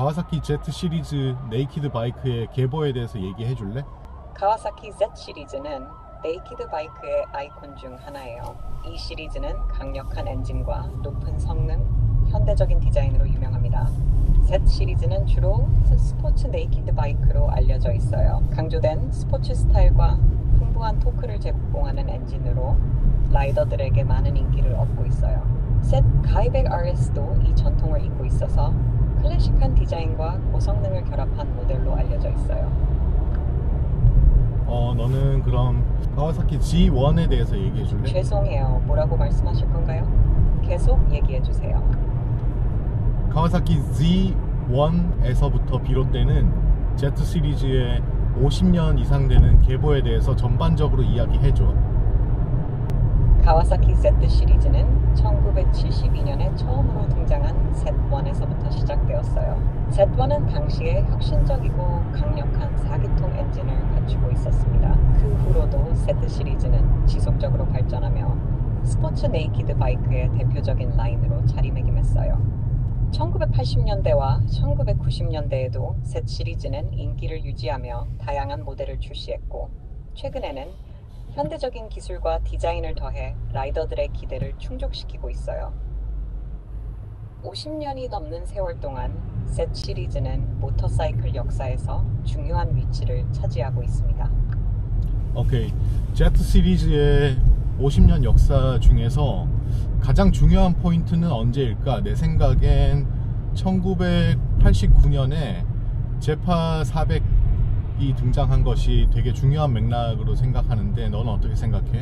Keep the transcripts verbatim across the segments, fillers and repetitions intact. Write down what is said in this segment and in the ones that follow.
가와사키 Z 시리즈 네이키드 바이크의 계보에 대해서 얘기해 줄래? 가와사키 Z 시리즈는 네이키드 바이크의 아이콘 중 하나예요. 이 시리즈는 강력한 엔진과 높은 성능, 현대적인 디자인으로 유명합니다. Z 시리즈는 주로 스포츠 네이키드 바이크로 알려져 있어요. 강조된 스포츠 스타일과 풍부한 토크를 제공하는 엔진으로 라이더들에게 많은 인기를 얻고 있어요. Z 가이백 알에스도 이 전통을 잇고 있어서 클래식한 디자인과 고성능을 결합한 모델로 알려져 있어요. 어, 너는 그럼 가와사키 지 원에 대해서 얘기해 줄래? 죄송해요. 뭐라고 말씀하실 건가요? 계속 얘기해 주세요. 가와사키 지 원에서부터 비롯되는 Z 시리즈의 오십 년 이상 되는 계보에 대해서 전반적으로 이야기해 줘. 가와사키 Z 시리즈는 천구백칠십이 년에 처음으로 등장한 지 원에서부터 시작되었어요. 지 원은 당시에 혁신적이고 강력한 사 기통 엔진을 갖추고 있었습니다. 그 후로도 Z 시리즈는 지속적으로 발전하며 스포츠 네이키드 바이크의 대표적인 라인으로 자리매김했어요. 천구백팔십 년대와 천구백구십 년대에도 Z 시리즈는 인기를 유지하며 다양한 모델을 출시했고, 최근에는 현대적인 기술과 디자인을 더해 라이더들의 기대를 충족시키고 있어요. 오십 년이 넘는 세월 동안 Z 시리즈는 모터사이클 역사에서 중요한 위치를 차지하고 있습니다. 오케이. Z 시리즈의 오십 년 역사 중에서 가장 중요한 포인트는 언제일까? 내 생각엔 천구백팔십구 년에 제파 사백이 등장한 것이 되게 중요한 맥락으로 생각하는데 너는 어떻게 생각해?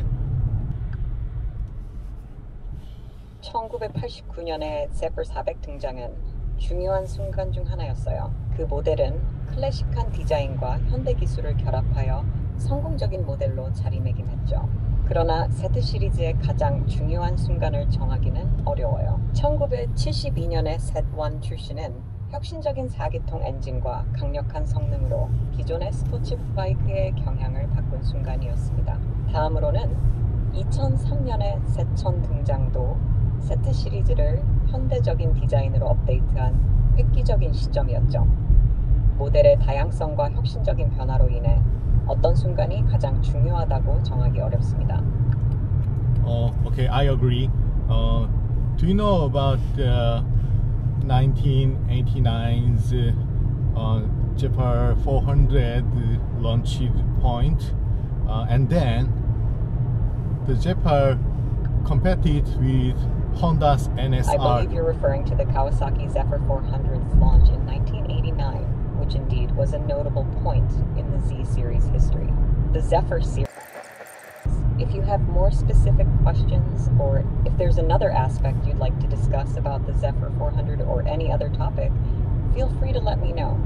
천구백팔십구 년에 제파 사백 등장은 중요한 순간 중 하나였어요. 그 모델은 클래식한 디자인과 현대 기술을 결합하여 성공적인 모델로 자리매김했죠. 그러나 Z 시리즈의 가장 중요한 순간을 정하기는 어려워요. 천구백칠십이 년의 지 원 출시는 혁신적인 사 기통 엔진과 강력한 성능으로 기존의 스포츠 바이크의 경향을 바꾼 순간이었습니다. 다음으로는 이천삼 년의 제천 등장도 Z 시리즈를 현대적인 디자인으로 업데이트한 획기적인 시점이었죠. 모델의 다양성과 혁신적인 변화로 인해 어떤 순간이 가장 중요하다고 정하기 어렵습니다. 어, okay, I agree. Uh, do you know about the nineteen eighty-nine's uh, Jepa four hundred launch point, uh, and then the Jepa competed with Honda's N S R. I believe you're referring to the Kawasaki Zephyr four hundred's launch in nineteen eighty-nine, which indeed was a notable point in the Z series history. The Zephyr series. If you have more specific questions, or if there's another aspect you'd like to discuss about the Zephyr four hundred or any other topic, feel free to let me know.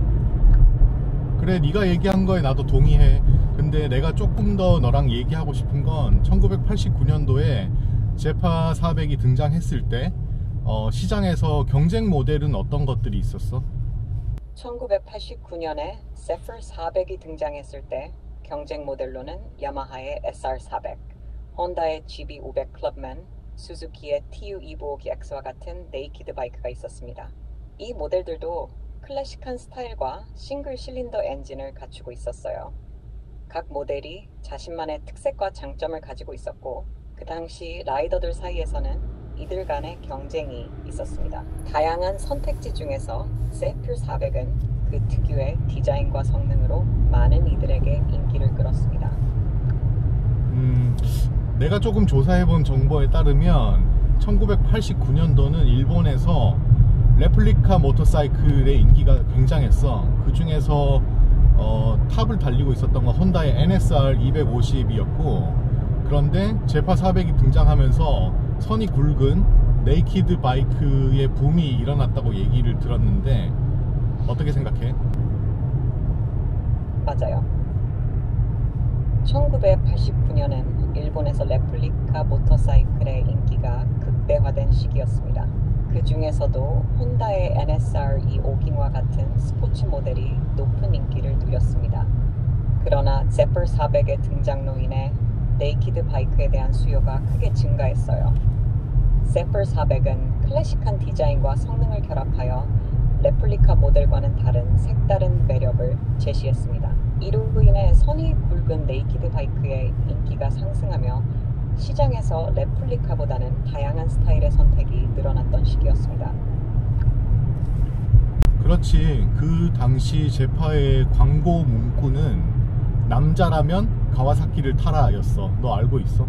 그래, 네가 얘기한 거에 나도 동의해. 근데 내가 조금 더 너랑 얘기하고 싶은 건 천구백팔십구 년도에 제파 사백이 등장했을 때 어, 시장에서 경쟁 모델은 어떤 것들이 있었어? 천구백팔십구 년에 Zephyr 사백이 등장했을 때 경쟁 모델로는 야마하의 에스 알 사백, 혼다의 지 비 오백 클럽맨, 수즈키의 티 유 이백오십이 엑스와 같은 네이키드 바이크가 있었습니다. 이 모델들도 클래식한 스타일과 싱글 실린더 엔진을 갖추고 있었어요. 각 모델이 자신만의 특색과 장점을 가지고 있었고, 그 당시 라이더들 사이에서는 이들 간의 경쟁이 있었습니다. 다양한 선택지 중에서 제피어 사백은 그 특유의 디자인과 성능으로 많은 이들에게 인기를 끌었습니다. 음, 내가 조금 조사해본 정보에 따르면 천구백팔십구 년도는 일본에서 레플리카 모터사이클의 인기가 굉장했어. 그 중에서 어, 탑을 달리고 있었던 건 혼다의 엔 에스 알 이백오십이었고, 그런데 제파 사백이 등장하면서 선이 굵은 네이키드 바이크의 붐이 일어났다고 얘기를 들었는데 어떻게 생각해? 맞아요. 천구백팔십구 년은 일본에서 레플리카 모터사이클의 인기가 극대화된 시기였습니다. 그 중에서도 혼다의 엔 에스 알 이백오십와 같은 스포츠 모델이 높은 인기를 누렸습니다. 그러나 제퍼 사백의 등장로 인해 네이키드 바이크에 대한 수요가 크게 증가했어요. 제퍼 사백은 클래식한 디자인과 성능을 결합하여 레플리카 모델과는 다른 색다른 매력을 제시했습니다. 이로 인해 선이 굵은 네이키드 바이크의 인기가 상승하며 시장에서 레플리카보다는 다양한 스타일의 선택이 늘어났던 시기였습니다. 그렇지. 그 당시 제파의 광고 문구는 남자라면 가와사키를 타라 였어. 너 알고 있어?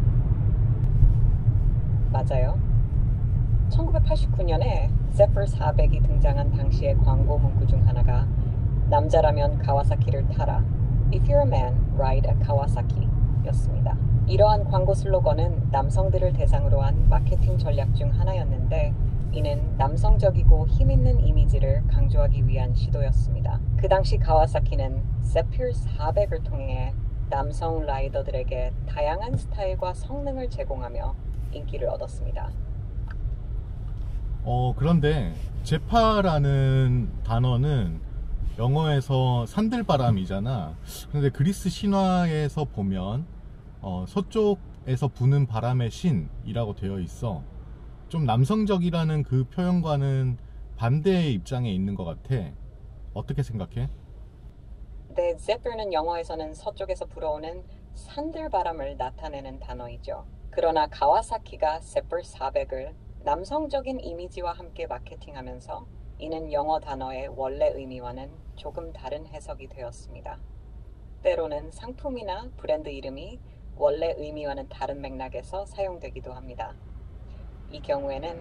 맞아요. 천구백팔십구 년에 제퍼 사백이 등장한 당시의 광고 문구 중 하나가 남자라면 가와사키를 타라. If you're a man, ride a Kawasaki 였습니다. 이러한 광고 슬로건은 남성들을 대상으로 한 마케팅 전략 중 하나였는데 이는 남성적이고 힘있는 이미지를 강조하기 위한 시도였습니다. 그 당시 가와사키는 제퍼 사백을 통해 남성 라이더들에게 다양한 스타일과 성능을 제공하며 인기를 얻었습니다. 어 그런데 제파라는 단어는 영어에서 산들바람이잖아. 그런데 그리스 신화에서 보면 어, 서쪽에서 부는 바람의 신이라고 되어 있어. 좀 남성적이라는 그 표현과는 반대의 입장에 있는 것 같아. 어떻게 생각해? 네, 제퍼는 영어에서는 서쪽에서 불어오는 산들바람을 나타내는 단어이죠. 그러나 가와사키가 제퍼 사백을 남성적인 이미지와 함께 마케팅하면서 이는 영어 단어의 원래 의미와는 조금 다른 해석이 되었습니다. 때로는 상품이나 브랜드 이름이 원래 의미와는 다른 맥락에서 사용되기도 합니다. 이 경우에는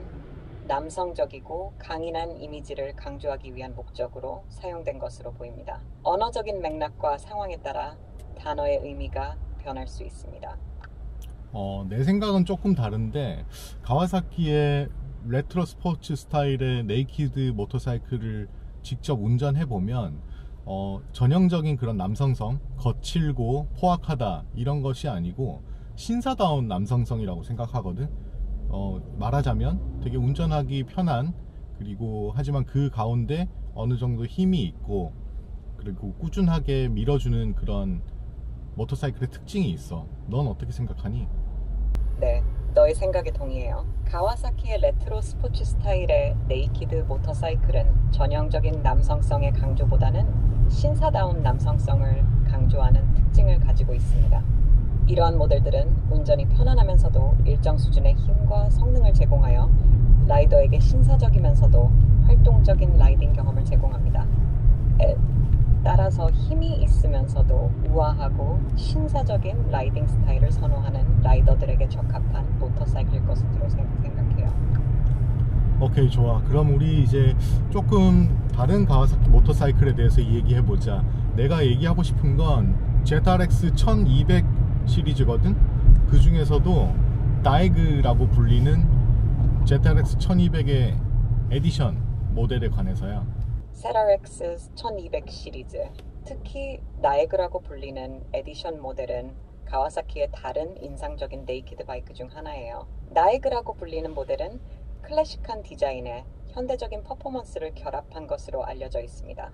남성적이고 강인한 이미지를 강조하기 위한 목적으로 사용된 것으로 보입니다. 언어적인 맥락과 상황에 따라 단어의 의미가 변할 수 있습니다. 어, 내 생각은 조금 다른데 가와사키의 레트로 스포츠 스타일의 네이키드 모터사이클을 직접 운전해보면 어, 전형적인 그런 남성성, 거칠고 포악하다 이런 것이 아니고 신사다운 남성성이라고 생각하거든. 어, 말하자면 되게 운전하기 편한, 그리고 하지만 그 가운데 어느 정도 힘이 있고 그리고 꾸준하게 밀어주는 그런 모터사이클의 특징이 있어. 넌 어떻게 생각하니? 네, 너의 생각에 동의해요. 가와사키의 레트로 스포츠 스타일의 네이키드 모터사이클은 전형적인 남성성의 강조보다는 신사다운 남성성을 강조하는 특징을 가지고 있습니다. 이러한 모델들은 운전이 편안하면서도 일정 수준의 힘과 성능을 제공하여 라이더에게 신사적이면서도 활동적인 라이딩 경험을 제공합니다. 에, 따라서 힘이 있으면서도 우아하고 신사적인 라이딩 스타일을 선호하는 라이더들에게 적합한 모터사이클일 것으로 생각해요. 오케이, 좋아. 그럼 우리 이제 조금 다른 가와사키 모터사이클에 대해서 얘기해보자. 내가 얘기하고 싶은 건 제트알엑스 천이백 시리즈거든? 그 중에서도 다이그라고 불리는 제트알엑스 천이백의 에디션 모델에 관해서야. 제트알엑스 천이백 시리즈, 특히 나이그라고 불리는 에디션 모델은 가와사키의 다른 인상적인 네이키드 바이크 중 하나예요. 나이그라고 불리는 모델은 클래식한 디자인에 현대적인 퍼포먼스를 결합한 것으로 알려져 있습니다.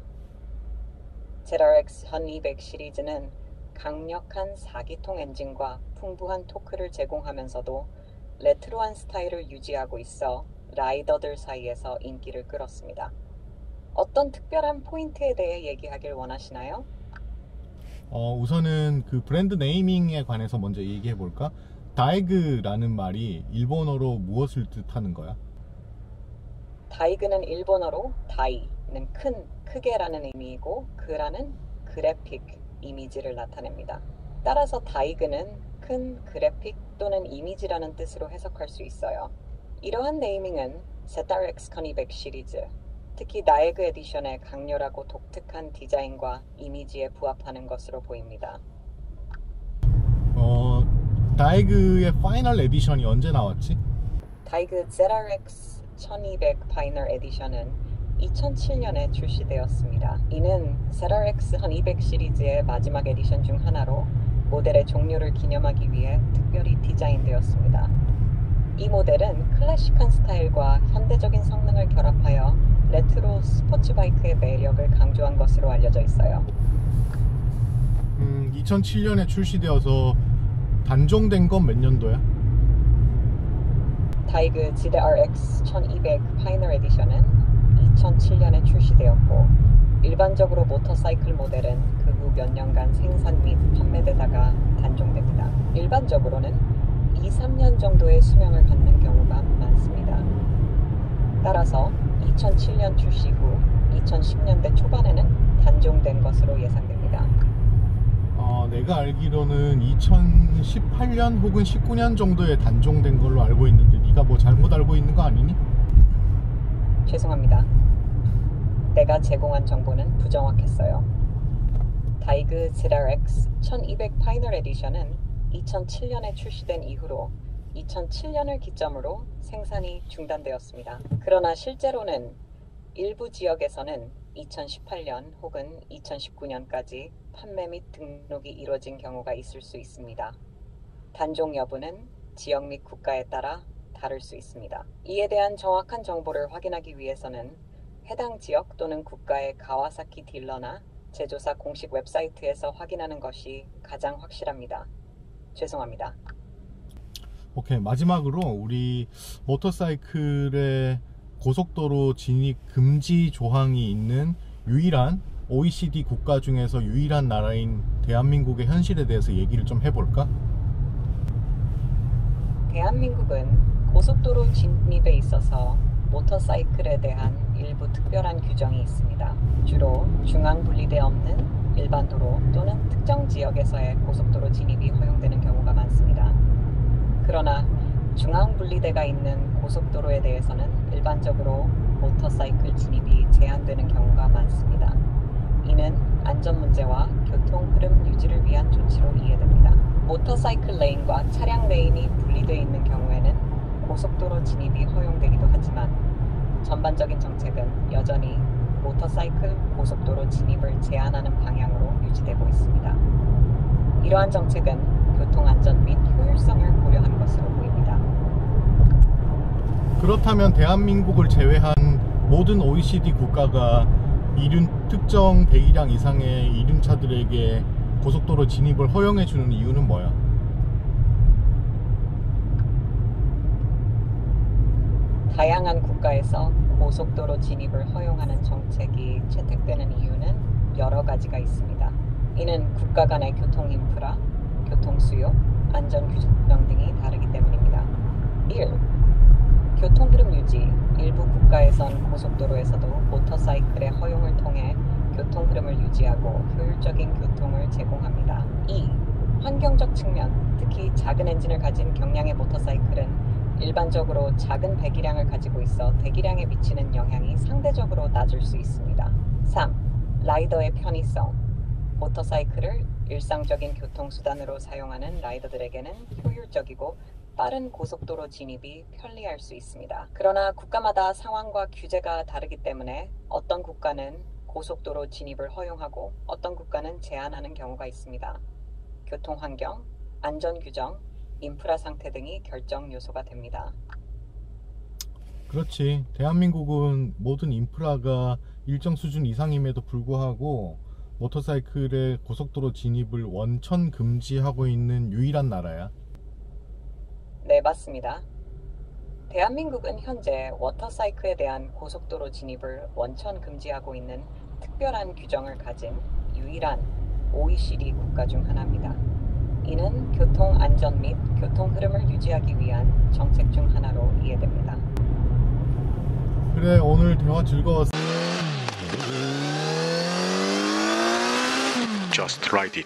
제트알엑스 천이백 시리즈는 강력한 사 기통 엔진과 풍부한 토크를 제공하면서도 레트로한 스타일을 유지하고 있어 라이더들 사이에서 인기를 끌었습니다. 어떤 특별한 포인트에 대해 얘기하길 원하시나요? 어, 우선은 그 브랜드 네이밍에 관해서 먼저 얘기해 볼까? 다이그라는 말이 일본어로 무엇을 뜻하는 거야? 다이그는 일본어로 다이는 큰, 크게라는 의미이고 그라는 그래픽 이미지를 나타냅니다. 따라서 다이그는 큰 그래픽 또는 이미지라는 뜻으로 해석할 수 있어요. 이러한 네이밍은 제트알엑스 천이백 시리즈, 특히 나이그 에디션의 강렬하고 독특한 디자인과 이미지에 부합하는 것으로 보입니다. 어, 다이그의 파이널 에디션이 언제 나왔지? 다이그 제트알엑스 천이백 파이널 에디션은 이천칠 년에 출시되었습니다. 이는 제트알엑스 천이백 시리즈의 마지막 에디션 중 하나로 모델의 종료를 기념하기 위해 특별히 디자인되었습니다. 이 모델은 클래식한 스타일과 현대적인 성능을 결합하여 레트로 스포츠 바이크의 매력을 강조한 것으로 알려져 있어요. 음, 이천칠 년에 출시되어서 단종된 건 몇 년도야? 다이그 제트알엑스 천이백 파이널 에디션은 이천칠 년에 출시되었고 일반적으로 모터사이클 모델은 그 후 몇 년간 생산 및 판매되다가 단종됩니다. 일반적으로는 이, 삼 년 정도의 수명을 갖는 경우가 많습니다. 따라서 이천칠 년 출시 후 이천십 년대 초반에는 단종된 것으로 예상됩니다. 어, 내가 알기로는 이천십팔 년 혹은 십구 년 정도에 단종된 걸로 알고 있는데 네가 뭐 잘못 알고 있는 거 아니니? 죄송합니다. 내가 제공한 정보는 부정확했어요. 다이그 제드알엑스 천이백 파이널 에디션은 이천칠 년에 출시된 이후로 이천칠 년을 기점으로 생산이 중단되었습니다. 그러나 실제로는 일부 지역에서는 이천십팔 년 혹은 이천십구 년까지 판매 및 등록이 이루어진 경우가 있을 수 있습니다. 단종 여부는 지역 및 국가에 따라 다를 수 있습니다. 이에 대한 정확한 정보를 확인하기 위해서는 해당 지역 또는 국가의 가와사키 딜러나 제조사 공식 웹사이트에서 확인하는 것이 가장 확실합니다. 죄송합니다. 오케이, 마지막으로 우리 모터사이클의 고속도로 진입 금지 조항이 있는 유일한 오이시디 국가 중에서 유일한 나라인 대한민국의 현실에 대해서 얘기를 좀 해볼까? 대한민국은 고속도로 진입에 있어서 모터사이클에 대한 일부 특별한 규정이 있습니다. 주로 중앙 분리대 없는 일반 도로 또는 특정 지역에서의 고속도로 진입이 허용되는 경우가 많습니다. 그러나 중앙 분리대가 있는 고속도로에 대해서는 일반적으로 모터사이클 진입이 제한되는 경우가 많습니다. 이는 안전 문제와 교통 흐름 유지를 위한 조치로 이해됩니다. 모터사이클 레인과 차량 레인이 분리되어 있는 경우에는 고속도로 진입이 허용되기도 하지만 전반적인 정책은 여전히 모터사이클 고속도로 진입을 제한하는 방향으로 유지되고 있습니다. 이러한 정책은 교통안전 및 효율성을 고려한 것으로 보입니다. 그렇다면 대한민국을 제외한 모든 오이시디 국가가 이륜, 특정 배기량 이상의 이륜차들에게 고속도로 진입을 허용해주는 이유는 뭐야? 다양한 국가에서 고속도로 진입을 허용하는 정책이 채택되는 이유는 여러 가지가 있습니다. 이는 국가 간의 교통 인프라, 교통 수요, 안전 규정 등이 다르기 때문입니다. 일. 교통 흐름 유지. 일부 국가에선 고속도로에서도 모터사이클의 허용을 통해 교통 흐름을 유지하고 효율적인 교통을 제공합니다. 이. 환경적 측면. 특히 작은 엔진을 가진 경량의 모터사이클은 일반적으로 작은 배기량을 가지고 있어 대기량에 미치는 영향이 상대적으로 낮을 수 있습니다. 삼. 라이더의 편의성. 모터사이클을 일상적인 교통수단으로 사용하는 라이더들에게는 효율적이고 빠른 고속도로 진입이 편리할 수 있습니다. 그러나 국가마다 상황과 규제가 다르기 때문에 어떤 국가는 고속도로 진입을 허용하고 어떤 국가는 제한하는 경우가 있습니다. 교통환경, 안전규정, 인프라 상태 등이 결정 요소가 됩니다. 그렇지. 대한민국은 모든 인프라가 일정 수준 이상임에도 불구하고 모터사이클의 고속도로 진입을 원천 금지하고 있는 유일한 나라야. 네, 맞습니다. 대한민국은 현재 워터사이클에 대한 고속도로 진입을 원천 금지하고 있는 특별한 규정을 가진 유일한 오이시디 국가 중 하나입니다. 이는 교통 안전 및 교통 흐름을 유지하기 위한 정책 중 하나로 이해됩니다. 그래, 오늘 대화 즐거웠어. Just write it.